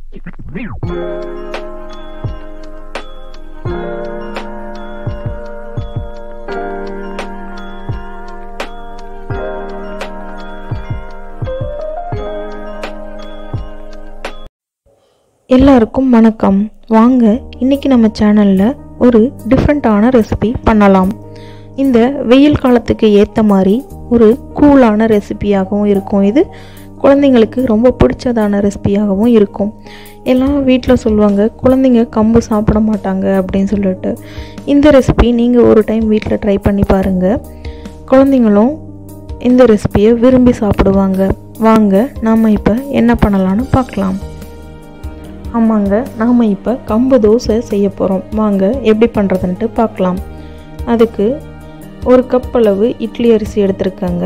எல்லாருக்கும் வணக்கம். வாங்க இன்னைக்கு நம்ம சேனல்ல ஒரு டிஃப்ரெண்டான ரெசிபி பண்ணலாம். இந்த வெயில் காலத்துக்கு ஏற்ற மாதிரி ஒரு கூலான ரெசிபியாகவும் இருக்கும். இது குழந்தைங்களுக்கு ரொம்ப பிடிச்சதான ரெசிபியாகவும் இருக்கும். எல்லாம் வீட்டில் சொல்லுவாங்க குழந்தைங்க கம்பு சாப்பிட மாட்டாங்க அப்படின்னு சொல்லிட்டு. இந்த ரெசிபி நீங்கள் ஒரு டைம் வீட்டில் ட்ரை பண்ணி பாருங்கள். குழந்தைங்களும் இந்த ரெசிபியை விரும்பி சாப்பிடுவாங்க. வாங்க நாம் இப்போ என்ன பண்ணலான்னு பார்க்கலாம். ஆமாங்க, நாம் இப்போ கம்பு தோசை செய்ய போகிறோம். வாங்க எப்படி பண்ணுறதுன்ட்டு பார்க்கலாம். அதுக்கு ஒரு கப் அளவு இட்லி அரிசி எடுத்துருக்கேங்க.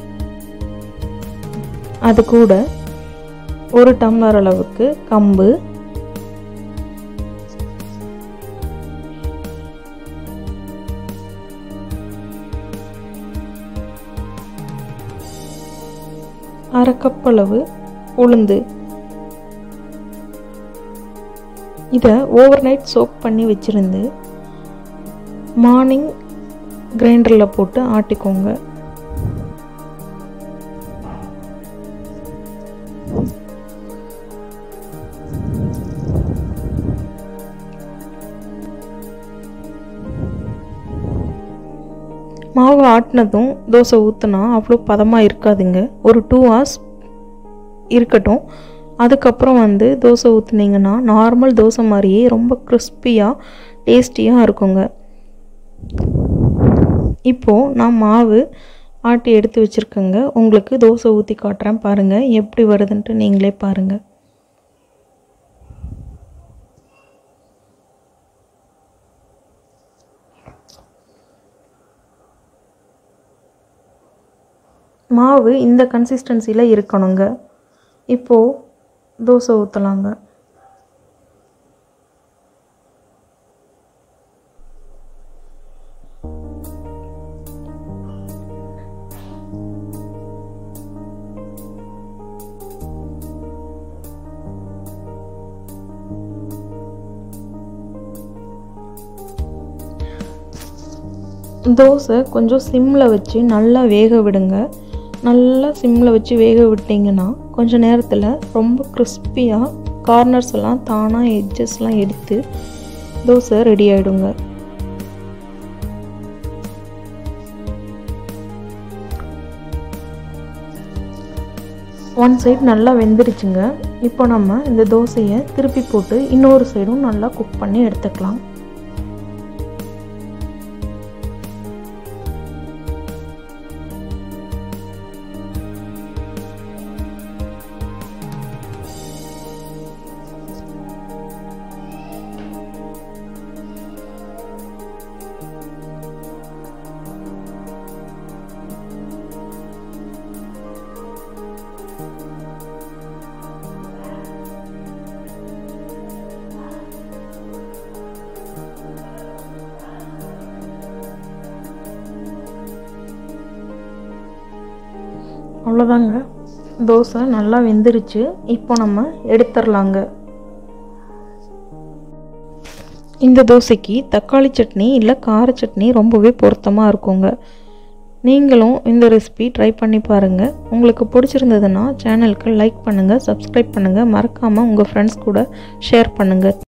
அது கூட ஒரு டம்ளர் அளவுக்கு கம்பு, அரை கப் அளவு உளுந்து. இதை ஓவர் நைட் சோக் பண்ணி வச்சுருந்து மார்னிங் கிரைண்டரில் போட்டு ஆட்டிக்கோங்க. மாவு ஆட்டினதும் தோசை ஊற்றினா அவ்வளோ பதமாக இருக்காதுங்க. ஒரு 2 hours இருக்கட்டும். அதுக்கப்புறம் தோசை ஊற்றுனீங்கன்னா நார்மல் தோசை மாதிரியே ரொம்ப கிறிஸ்பியாக டேஸ்டியாக இருக்குங்க. இப்போது நான் மாவு ஆட்டி எடுத்து வச்சுருக்கேங்க. உங்களுக்கு தோசை ஊற்றி காட்டுறேன் பாருங்கள் எப்படி வருதுன்ட்டு நீங்களே பாருங்கள். மாவு இந்த கன்சிஸ்டன்சியில் இருக்கணுங்க. இப்போது தோசை ஊற்றலாங்க. தோசை கொஞ்சம் சிம்மில் வச்சு நல்லா வேக விடுங்க. நல்லா சிம்மில் வச்சு வேக விட்டிங்கன்னா கொஞ்சம் நேரத்தில் ரொம்ப கிறிஸ்பியாக கார்னர்ஸ் எல்லாம் தானாக எட்ஜஸ்லாம் எடுத்து தோசை ரெடி ஆகிடுங்க. ஒன் சைடு நல்லா வெந்துடுச்சுங்க. இப்போ நம்ம இந்த தோசையை திருப்பி போட்டு இன்னொரு சைடும் நல்லா குக் பண்ணி எடுத்துக்கலாம். அவ்வளோதாங்க, தோசை நல்லா வெந்துருச்சு. இப்போ நம்ம எடுத்துடலாங்க. இந்த தோசைக்கு தக்காளி சட்னி இல்லை கார சட்னி ரொம்பவே பொருத்தமாக இருக்குங்க. நீங்களும் இந்த ரெசிபி ட்ரை பண்ணி பாருங்கள். உங்களுக்கு பிடிச்சிருந்ததுன்னா சேனலுக்கு லைக் பண்ணுங்கள், சப்ஸ்கிரைப் பண்ணுங்கள், மறக்காமல் உங்கள் ஃப்ரெண்ட்ஸ் கூட ஷேர் பண்ணுங்கள்.